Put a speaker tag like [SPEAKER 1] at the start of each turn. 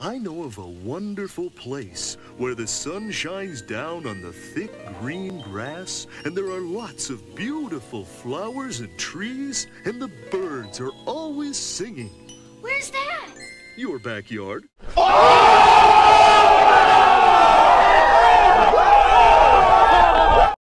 [SPEAKER 1] I know of a wonderful place where the sun shines down on the thick green grass, and there are lots of beautiful flowers and trees, and the birds are always singing.
[SPEAKER 2] Where's that?
[SPEAKER 1] Your backyard.
[SPEAKER 3] Oh!